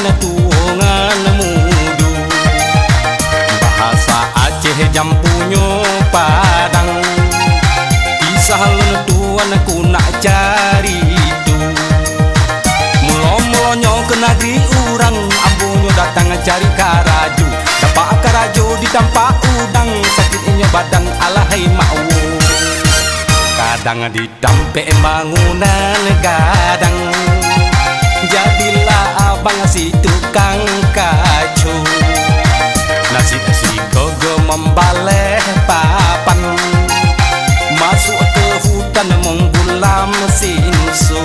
herakan tuongan mudu. Bahasa Aceh jampunyo Padang, kisah lenutuan aku nak cari itu. Mulo-mulonyo ke negeri urang, ambonyo datang cari karaju. Dapat karaju ditampak udang, sakitnya badan alahai mau. Kadang ditampek bangunan gadang, jadilah abang si tukang kacu. Nasi gogo membaleh papan, masuk ke hutan membulam sinsu.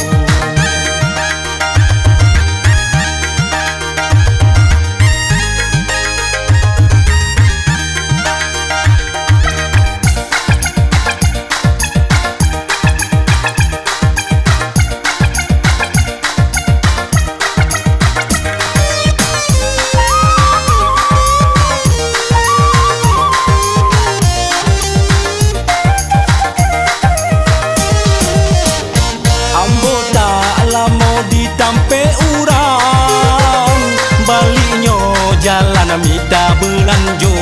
Jalan minta belanjo,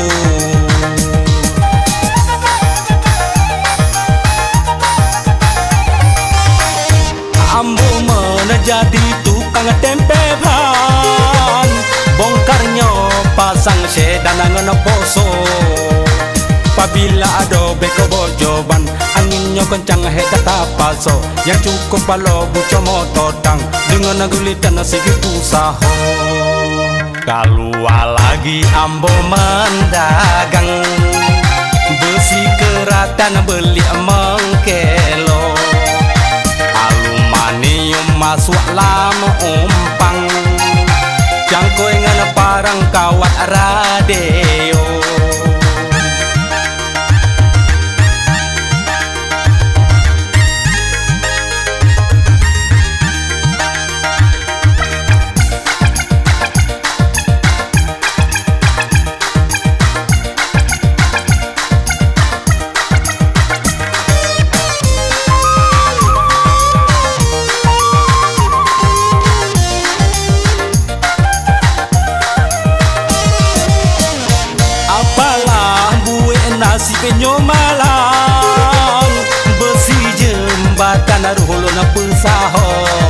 ambo menjadi tukang tempe ban, bongkarnya pasang sedan angan poso. Apabila ada beko bojoban, anginnya kencang heta paso, yang cukup palo buco motor tang dengan gulitan segitu saho. Keluar lagi ambo mendagang, besi keratan beli mengkelo, aluminium masuk lama umpang, jangkau dengan parang kawat radio. Nasi penyo malang, besi jembatan aruhulun pesaho.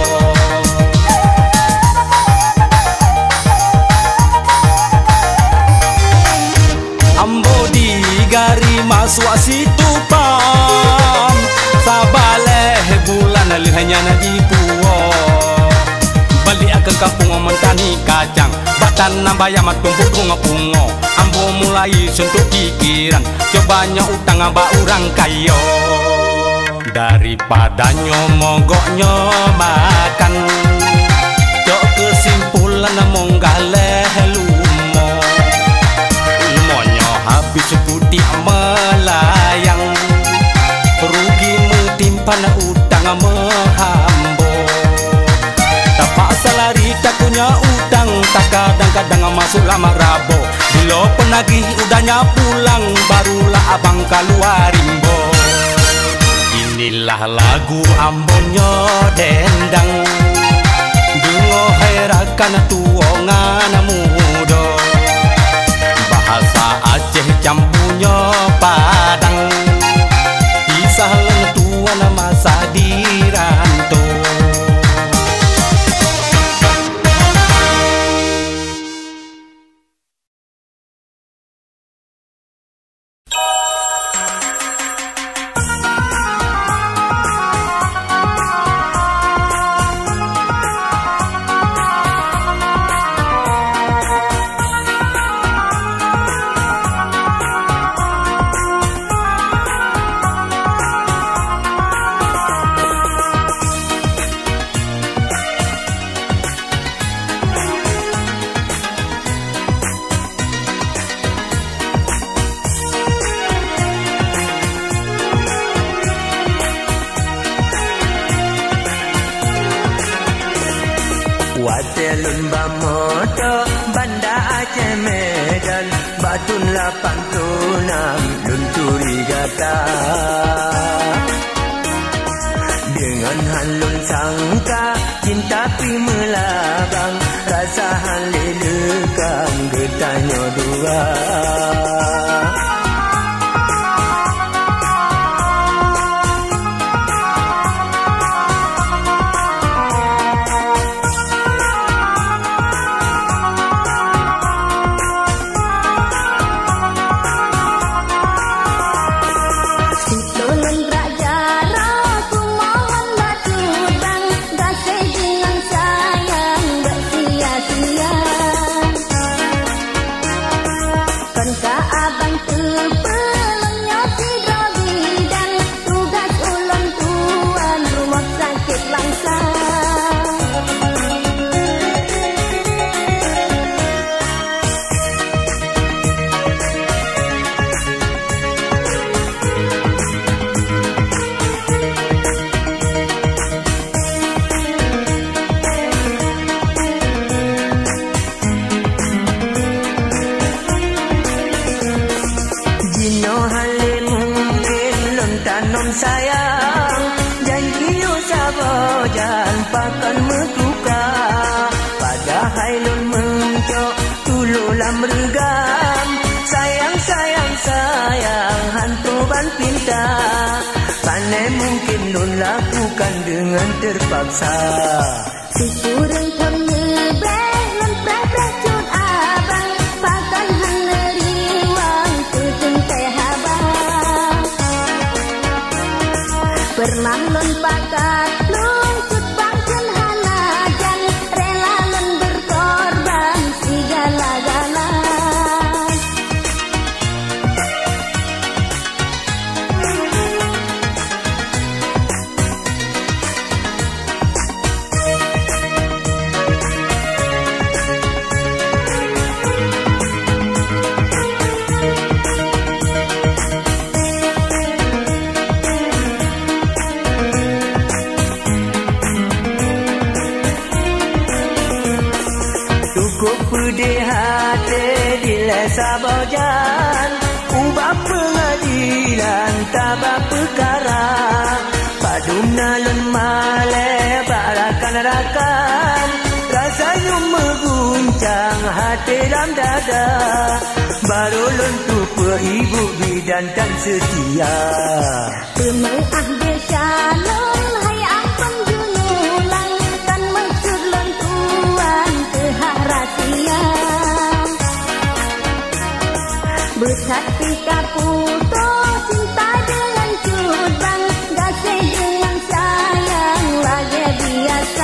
Ambo digari masuk situ pam, sabaleh bulan hanya nadi puo. Balik ke kampung mentani kacang, batan nambayamat kumpul pungo. Ambo mulai sentuh pikiran, cobanya utang aba orang kayo. Daripada mogoknya makan, cok kesimpulan monggaleh lumo. Lumonyo habis putih melayang, rugi metimpan utang mehambo. Tapak salari tak punya utang, tak kadang-kadang masuk lama rabo. Bila penagih udahnya pulang, barulah abang keluar rimbo. Inilah lagu ambonyo dendang, dengo herakan tuongan mudo. Bahasa Aceh campunyo Padang, kisah lentuan masa diranto. Watelun bamoto Banda Aceh Medan, Batun 86 Lunturi Gata. Dengan halun sangka cinta pi melabang, rasa halilekang getahnya dua. Mungkin nun lakukan dengan terpaksa. Si kurang pun ngebrek, nun brek cut abang, pakan haneri wang tutun teh habang. Pernah nun pakat nun cut bangken hanajan, rela nun berkorban segala-gala. Pedih hati dile sabojan, ubah pengadilan tabak perkara. Padumna lun male barakan-rakan, rasanya mengguncang hati dalam dada. Baru lun tupu ibu bidan kan setia. Temang ahde shalom, hai ampun junulang, kan maksud lun tuan keharasia. Bersati kaputo cinta dengan cudang, gasih dengan sayang lagi biasa.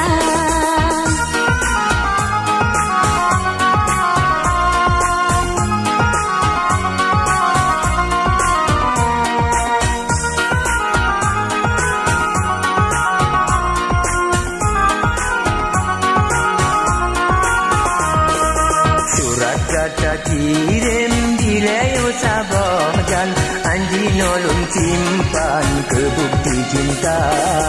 Surat kata kirim dileyo sabojan, anji nolong simpan ke bukti cinta.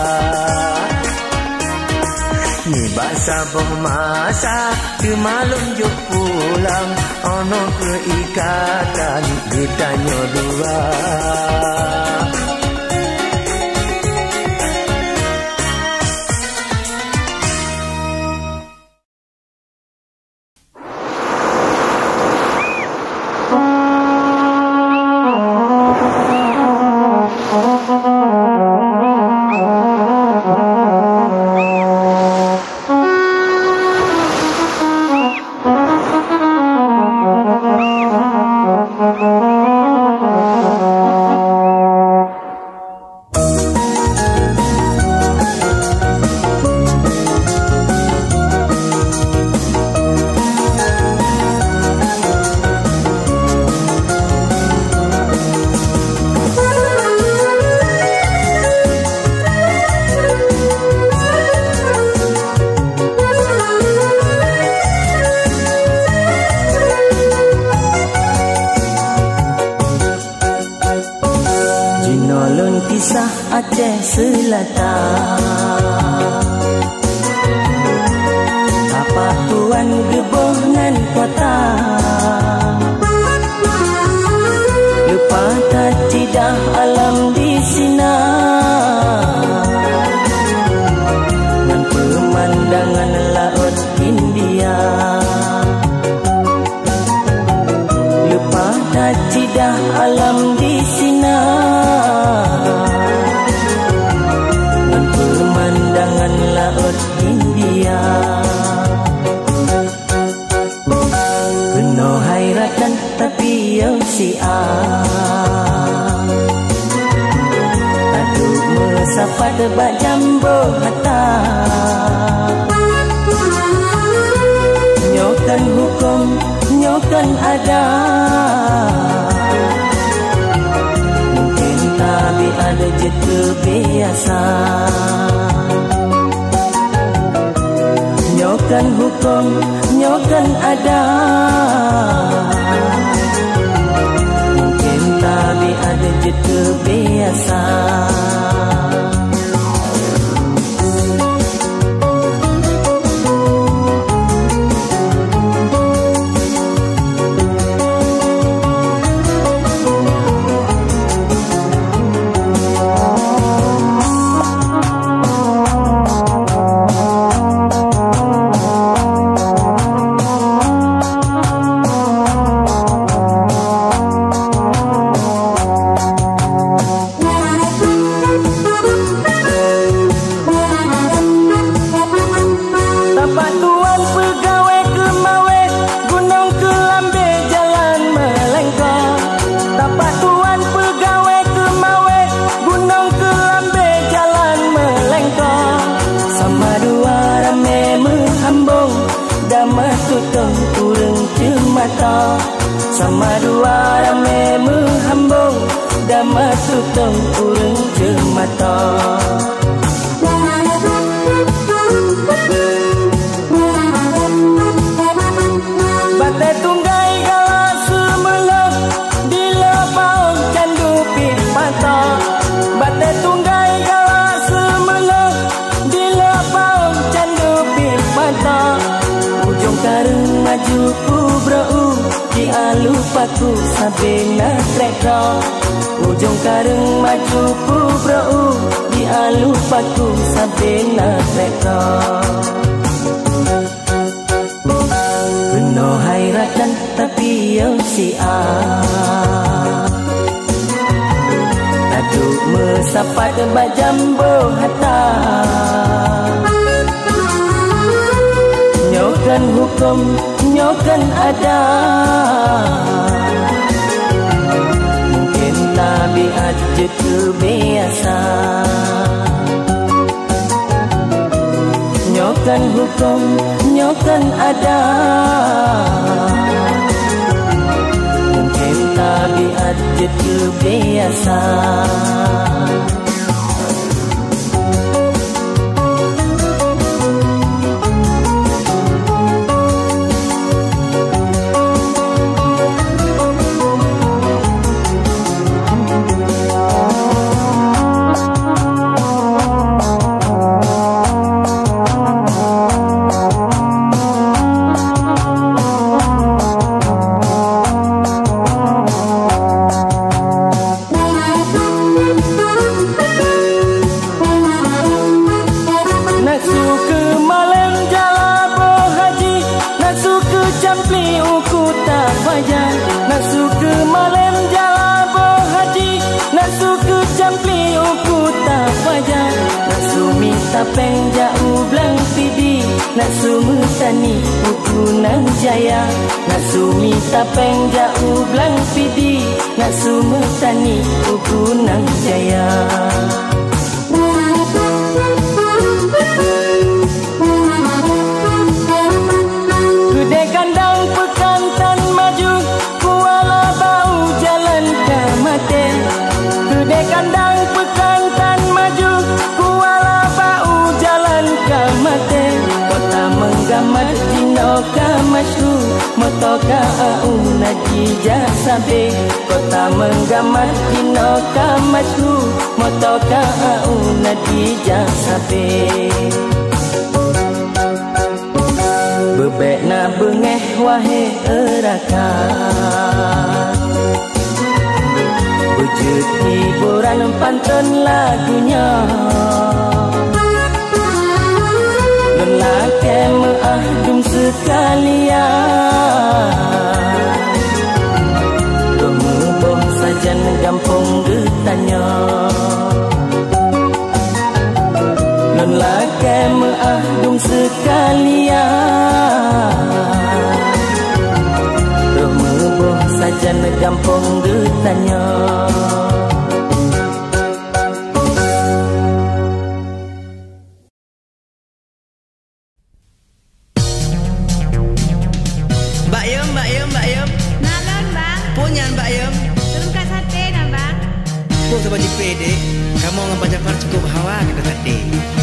Ni bahasa boh masa kemalum juk pulang, ono keikatan getahnya dua. kisah Aceh Selatan. Apa tuan gebohnan kota, lupa tak tidak alam di sini. bak jambo hata. Nyokan hukum, nyokan ada. Mungkin tapi ada je terbiasa. Nyokan hukum, nyokan ada. Mungkin tapi ada je terbiasa. Sama dua rame menghambung dama tutong urang cemata. Batai tunggai gala semula di lepau candu pit mata. Batai tunggai gala semula di lepau candu pit mata. Ujung karung maju ku brau di alupaku sampai na treka. Ujung karung maju ku brau di alupaku sampai na treka. Penuh hairatan tapi yo si a. Aduk mesapat bak jambo hata. Nyokan hukum, nyokan ada. Mungkin tabiat je terbiasa. Nyokan hukum, nyokan ada. Mungkin tabiat je terbiasa. Tapeng jauh belang pidi nak sumu tani ukunang jaya. Nak sumi tapeng jauh belang pidi nak sumu tani ukunang jaya. Kude kandang pekantan maju kuala bau jalan ke mate. Kude kandang pekantan maju kuala bau jalan ke mate. Kota menggamat dinoka masyu motoka au naji jasabe. Kota menggamat dinoka masyu motoka au naji jasabe. Bebek na bengeh wahai erakan. Wujud hiburan pantun lagunya. Lelaki mengahdum sekalian. Romuboh sajan gampung getanya. Lelaki mengahdum sekalian. Romuboh sajan gampung getanya. cukup sama JPD. Kamu ngapa Jafar cukup hawa kita tadi.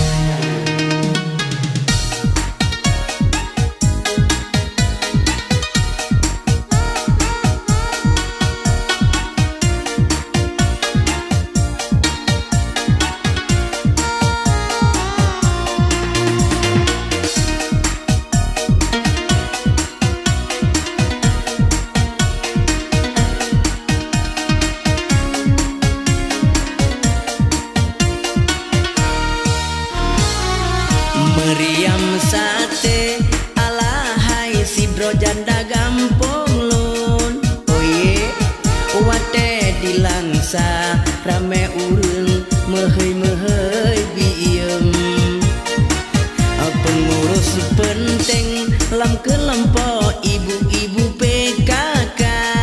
Meriam sate alahai sidro janda gampong lun. Oye wate dilangsa rame urung mehei biem. Pengurus penting lam kelompok ibu-ibu PKK.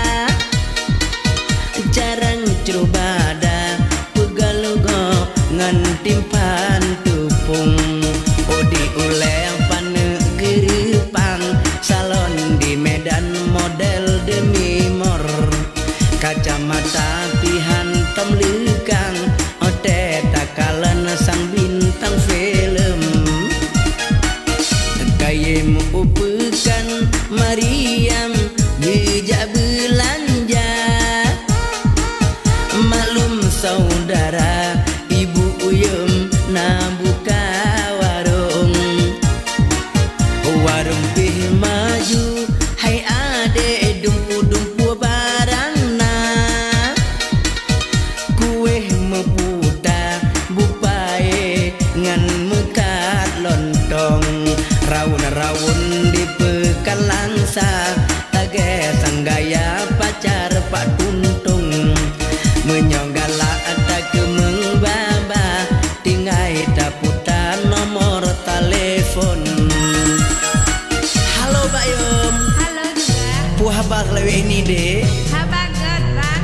Jarang curubada pegalogo ngan timpan tupung. Odi uleng panegeri pang salon di Medan model demi mor. Kacamata pihan temlikang ote takalan sang bintang film. Kayem upekan Mariam bijak belanja. Maklum saudara ibu uyum na buka warung pih maju. Hai ade dumpu-dumpu barangna. Kue meputa bupae ngan mekat lontong. Rawun-rawun di pekan langsa tage sanggaya pacar Pak Tuntung. Menyonggala ada kemeng baba tingai daputan nomor telepon. Halo Pak Yom. Halo juga. Puhabak lewe ini deh. Habagat Bang.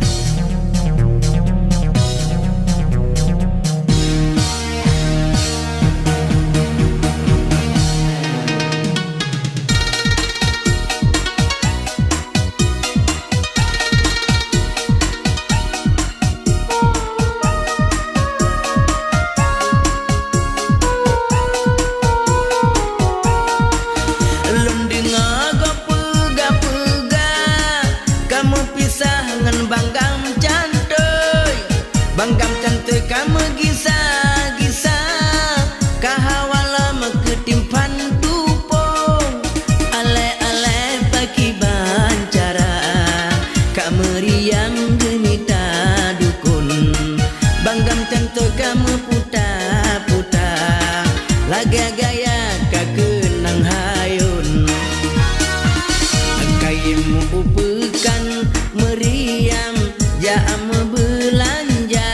Banggam cantik kamu gisa-gisa. Kahawala meketimpan tupung. Ale-ale pagi bancara. Kak meriam gemita dukun. Banggam cantik kamu puta-puta. Laga gaya kak kenang hayun. Kayemu upekan meriam jam belanja.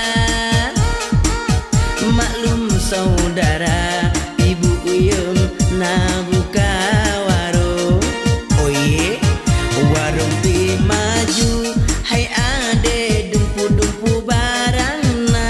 Maklum saudara ibu uyum na buka warung. Oye warung pi maju. Hai ade dumpu-dumpu barangna.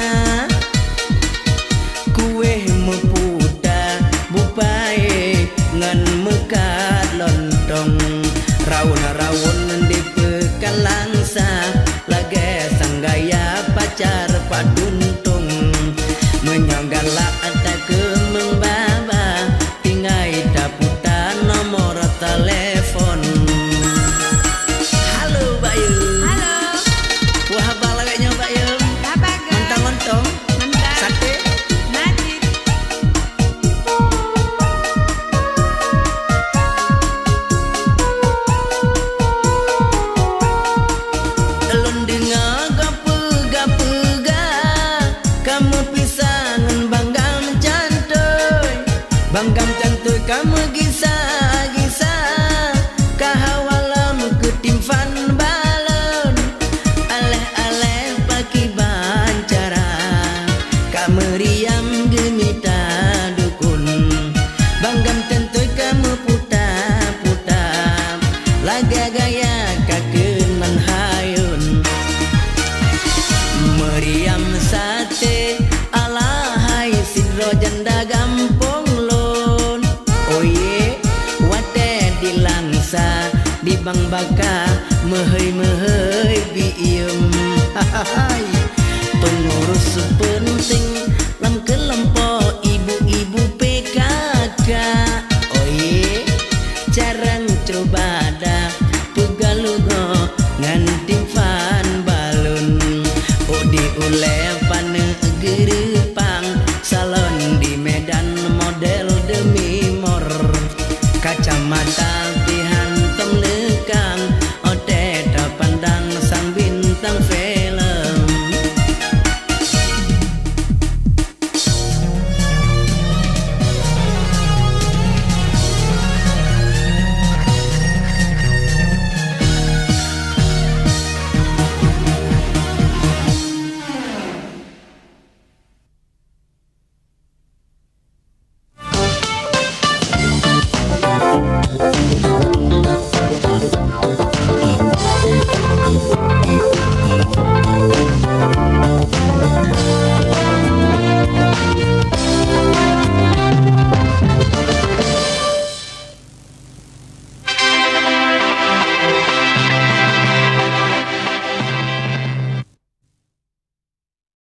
Kue meputa bupae ngan mekat lontong. Rawun-rawun di pekan langsa lage sanggaya pacar Pak Tuntung. Menyonggala ada kemeng baba tingai daputan nomor telepon. Halo Pak Yum. Halo. Wah abang lagi nyoba Yum. Habagat. Mentang-mentang Mentang. sate. Najib. Elon dengar gapa-gapa. Kamu pisangan banggam cantoy. Banggam cantoy kamu gisa-gisa. Kahawalam ketimpan balon. Aleh-aleh pagi bancara. Kak meriam gemita dukun. Banggam cantoy kamu puta-puta. Laga gaya kak kenan hayun. Meriam sate alahai sidro janda gampong lun. Oye wate dilangsa di bang baka mehei biem. pengurus penting lam kelompok ibu-ibu PKK. Oye jarang coba dah pegalugo nganti fan balun. Odi ulepan gerepang salon di Medan model demi mor kacamata